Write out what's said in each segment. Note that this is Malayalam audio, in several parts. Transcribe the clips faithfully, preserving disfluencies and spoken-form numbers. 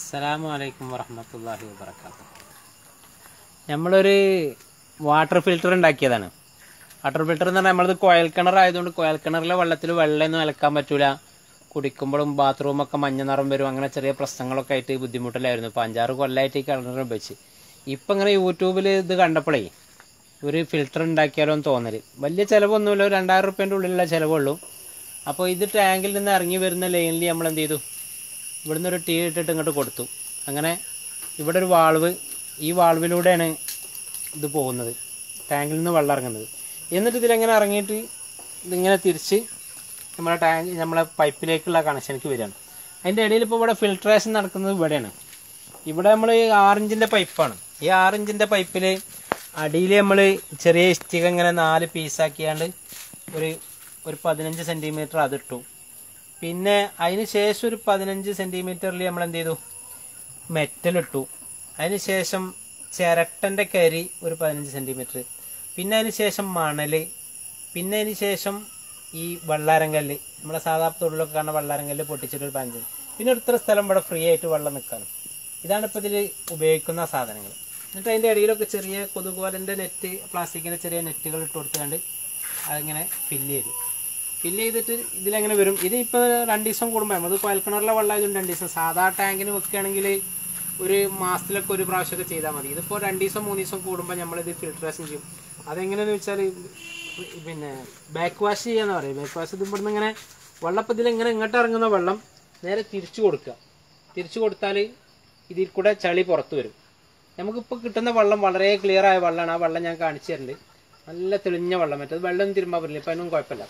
അസ്സലാമു അലൈക്കും വറഹ്മത്തുള്ളാഹി വബറകാതുഹു. നമ്മളൊരു വാട്ടർ ഫിൽറ്റർ ഉണ്ടാക്കിയതാണ്. വാട്ടർ ഫിൽറ്റർ എന്ന് പറഞ്ഞാൽ നമ്മളത് കുഴൽ കിണറായതുകൊണ്ട് കുഴൽ കിണറിലെ വെള്ളത്തിൽ വെള്ളമൊന്നും അലക്കാൻ പറ്റൂല. കുടിക്കുമ്പോഴും ബാത്റൂമൊക്കെ മഞ്ഞ നിറം വരും. അങ്ങനെ ചെറിയ പ്രശ്നങ്ങളൊക്കെ ആയിട്ട് ബുദ്ധിമുട്ടിലായിരുന്നു. ഇപ്പോൾ അഞ്ചാറ് കൊല്ലമായിട്ട് ഈ കിണർ ഉപയോഗിച്ച് ഇപ്പം ഇങ്ങനെ യൂട്യൂബിൽ ഇത് കണ്ടപ്പോഴേ ഒരു ഫിൽറ്റർ ഉണ്ടാക്കിയാലോ എന്ന് തോന്നൽ. വലിയ ചിലവൊന്നുമില്ല, ഒരു രണ്ടായിരം റുപ്യേൻ്റെ ഉള്ളിലുള്ള ചിലവുള്ളൂ. അപ്പോൾ ഇത് ടാങ്കിൽ നിന്ന് ഇറങ്ങി വരുന്ന ലൈനിൽ നമ്മൾ എന്ത് ചെയ്തു, ഇവിടുന്ന് ഒരു ടീ ഇട്ടിട്ട് ഇങ്ങോട്ട് കൊടുത്തു. അങ്ങനെ ഇവിടെ ഒരു വാൾവ്, ഈ വാൾവിലൂടെയാണ് ഇത് പോകുന്നത്, ടാങ്കിൽ നിന്ന് വെള്ളം ഇറങ്ങുന്നത്. എന്നിട്ട് ഇതിലെങ്ങനെ ഇറങ്ങിയിട്ട് ഇതിങ്ങനെ തിരിച്ച് നമ്മളെ ടാങ്ക് നമ്മളെ പൈപ്പിലേക്കുള്ള കണക്ഷനിലേക്ക് വരികയാണ്. അതിൻ്റെ ഇടയിൽ ഇപ്പോൾ ഇവിടെ ഫിൽട്രേഷൻ നടക്കുന്നത് ഇവിടെയാണ്. ഇവിടെ നമ്മൾ ആറിഞ്ചിൻ്റെ പൈപ്പാണ്. ഈ ആറിഞ്ചിൻ്റെ പൈപ്പിൽ അടിയിൽ നമ്മൾ ചെറിയ ഇഷ്ടിക ഇങ്ങനെ നാല് പീസാക്കിയാണ്ട് ഒരു ഒരു പതിനഞ്ച് സെൻറ്റിമീറ്റർ അതിട്ടു. പിന്നെ അതിന് ശേഷം ഒരു പതിനഞ്ച് സെൻറ്റിമീറ്ററിൽ നമ്മൾ എന്ത് ചെയ്തു, മെറ്റലിട്ടു. അതിന് ശേഷം ചിരട്ടൻ്റെ കരി ഒരു പതിനഞ്ച് സെൻറ്റിമീറ്റർ, പിന്നെ അതിന് ശേഷം മണൽ, പിന്നെ അതിന് ശേഷം ഈ വെള്ളാരങ്കല്ല്, നമ്മളെ സാധാരണ തൊഴിലൊക്കെ കാണുന്ന വെള്ളാരങ്കല്ല് പൊട്ടിച്ചിട്ടൊരു പതിനഞ്ച്, പിന്നെ ഇത്ര സ്ഥലം ഇവിടെ ഫ്രീ ആയിട്ട് വെള്ളം നിൽക്കാനും. ഇതാണ് ഇപ്പോൾ ഇതിൽ ഉപയോഗിക്കുന്ന സാധനങ്ങൾ. എന്നിട്ട് അതിൻ്റെ ഇടയിലൊക്കെ ചെറിയ കൊതുകുവലൻ്റെ നെറ്റ്, പ്ലാസ്റ്റിക്കിൻ്റെ ചെറിയ നെറ്റുകൾ ഇട്ട് കൊടുത്തുകൊണ്ട് അതിങ്ങനെ ഫില്ല് ചെയ്തു. ഫില്ല് ചെയ്തിട്ട് ഇതിലെങ്ങനെ വരും. ഇത് ഇപ്പോൾ രണ്ട് ദിവസം കൂടുമ്പോൾ നമ്മൾ കുഴൽക്കിണറിലെ വെള്ളം ആയതുകൊണ്ട് രണ്ട് ദിവസം, സാധാ ടാങ്കിന് വെക്കുകയാണെങ്കിൽ ഒരു മാസത്തിലൊക്കെ ഒരു പ്രാവശ്യമൊക്കെ ചെയ്താൽ മതി. ഇതിപ്പോൾ രണ്ട് ദിവസം മൂന്ന് ദിവസം കൂടുമ്പോൾ നമ്മളിത് ഫിൽട്രേഷൻ ചെയ്യും. അതെങ്ങനെയാണെന്ന് വെച്ചാൽ പിന്നെ ബാക്ക് വാഷ് ചെയ്യാന്ന് പറയും. ബാക്ക് വാഷ് ഇത് ഇവിടുന്ന് ഇങ്ങനെ വെള്ളപ്പത്തിൽ ഇങ്ങനെ ഇങ്ങോട്ട് ഇറങ്ങുന്ന വെള്ളം നേരെ തിരിച്ചു കൊടുക്കുക. തിരിച്ചു കൊടുത്താൽ ഇതിൽ കൂടെ ചളി പുറത്ത് വരും. നമുക്കിപ്പോൾ കിട്ടുന്ന വെള്ളം വളരെ ക്ലിയർ ആയ വെള്ളമാണ്. ആ വെള്ളം ഞാൻ കാണിച്ചു തരുന്നുണ്ട്. നല്ല തെളിഞ്ഞ വെള്ളം, മറ്റേത് വെള്ളം തിരുമ്പാൻ പറ്റില്ല. ഇപ്പം അതിനൊന്നും കുഴപ്പമില്ല.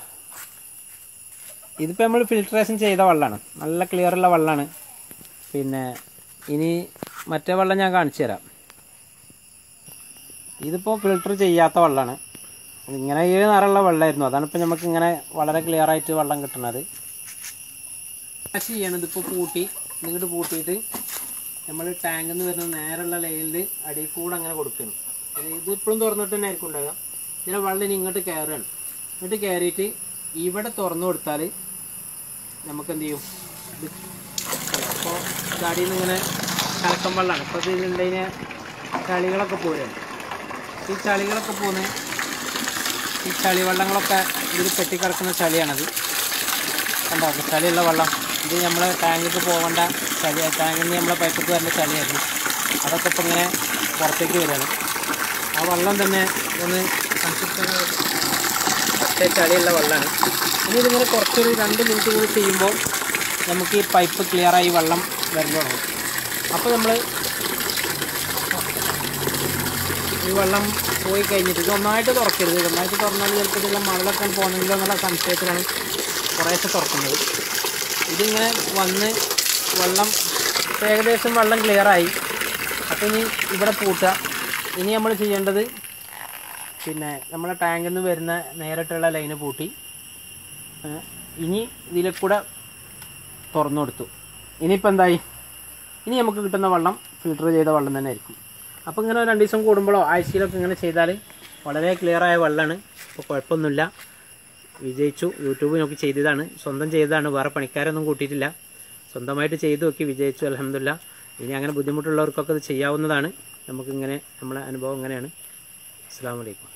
ഇതിപ്പോൾ നമ്മൾ ഫിൽട്രേഷൻ ചെയ്ത വെള്ളമാണ്, നല്ല ക്ലിയറുള്ള വെള്ളമാണ്. പിന്നെ ഇനി മറ്റേ വെള്ളം ഞാൻ കാണിച്ചു തരാം. ഇതിപ്പോൾ ഫിൽട്ടർ ചെയ്യാത്ത വെള്ളമാണ്. ഇങ്ങനെ ഈ നിറമുള്ള വെള്ളമായിരുന്നു, അതാണ് ഇപ്പോൾ നമുക്ക് ഇങ്ങനെ വളരെ ക്ലിയർ ആയിട്ട് വെള്ളം കിട്ടുന്നത്. വാഷ് ചെയ്യണം. ഇതിപ്പോൾ പൂട്ടി ഇങ്ങോട്ട് പൂട്ടിയിട്ട് നമ്മൾ ടാങ്കിൽ നിന്ന് വരുന്ന നേരെയുള്ള ലൈനിൽ അടിയിൽ കൂടെ അങ്ങനെ കൊടുക്കണം. ഇതിപ്പോഴും തുറന്നിട്ട് തന്നെ ആയിരിക്കും ഉണ്ടാകുക. ഇതിനെ വെള്ളം ഇനി ഇങ്ങോട്ട് കയറുകയാണ്. ഇങ്ങോട്ട് കയറിയിട്ട് ഇവിടെ തുറന്നു കൊടുത്താൽ നമുക്ക് എന്ത് ചെയ്യും, ഇത് അപ്പോൾ ഗാഡിയിൽ നിന്ന് ഇങ്ങനെ കലക്കം വെള്ളമാണ്. ഇപ്പോൾ ഇതിലുണ്ടതിന് ചളികളൊക്കെ പോരുകയാണ്. ഈ ചളികളൊക്കെ പോകുന്നത്, ഈ ചളി വെള്ളങ്ങളൊക്കെ ഇതിൽ കെട്ടിക്കിടക്കുന്ന ചളിയാണത്. കണ്ടോ, ചളിയുള്ള വെള്ളം. ഇത് നമ്മൾ ടാങ്കിലേക്ക് പോകേണ്ട ചളി, ടാങ്കിൽ നിന്ന് നമ്മളെ പൈപ്പിൽ വരേണ്ട ചളിയായിരുന്നു. അതൊക്കെ ഇപ്പം ഇങ്ങനെ പുറത്തേക്ക് വരികയാണ്. ആ വെള്ളം തന്നെ ഒന്ന് സംശുദ്ധമായ പച്ച ചളിയുള്ള വെള്ളമാണ്. ഇനി ഇതിങ്ങനെ കുറച്ചൊരു രണ്ട് മിനിറ്റ് കൂടി ചെയ്യുമ്പോൾ നമുക്ക് ഈ പൈപ്പ് ക്ലിയറായി വെള്ളം വരൽ തുടങ്ങും. അപ്പോൾ നമ്മൾ ഈ വെള്ളം പോയി കഴിഞ്ഞിട്ട് ഇത് ഒന്നായിട്ട് തുറക്കരുത്. ഒന്നായിട്ട് തുറന്നാൽ ചിലപ്പോൾ ഇതിലുള്ള മണലൊക്കെ പോകുന്നെങ്കിലോ എന്നുള്ള സംശയത്തിലാണ് കുറേശ്ശെ തുറക്കുന്നത്. ഇതിങ്ങനെ വന്ന് വെള്ളം ഏകദേശം വെള്ളം ക്ലിയറായി. അപ്പോൾ ഇനി ഇവിടെ പൂട്ടുക. ഇനി നമ്മൾ ചെയ്യേണ്ടത് പിന്നെ നമ്മളെ ടാങ്കിൽ നിന്ന് വരുന്ന നേരിട്ടുള്ള ലൈന് പൂട്ടി ഇനി ഇതിലെ കൂടെ തുറന്നു കൊടുത്തു. ഇനിയിപ്പോൾ എന്തായി, ഇനി നമുക്ക് കിട്ടുന്ന വെള്ളം ഫിൽട്ടർ ചെയ്ത വെള്ളം തന്നെ ആയിരിക്കും. അപ്പോൾ ഇങ്ങനെ രണ്ട് ദിവസം കൂടുമ്പോഴോ ആഴ്ചയിലൊക്കെ ഇങ്ങനെ ചെയ്താൽ വളരെ ക്ലിയറായ വെള്ളമാണ്. ഇപ്പോൾ കുഴപ്പമൊന്നുമില്ല, വിജയിച്ചു. യൂട്യൂബ് നോക്കി ചെയ്തതാണ്, സ്വന്തം ചെയ്തതാണ്, വേറെ പണിക്കാരൊന്നും കൂട്ടിയിട്ടില്ല. സ്വന്തമായിട്ട് ചെയ്തു നോക്കി വിജയിച്ചു, അൽഹംദുലില്ലാ. ഇനി അങ്ങനെ ബുദ്ധിമുട്ടുള്ളവർക്കൊക്കെ ഇത് ചെയ്യാവുന്നതാണ്. നമുക്കിങ്ങനെ നമ്മളെ അനുഭവം ഇങ്ങനെയാണ്. അസ്സലാമു അലൈക്കും.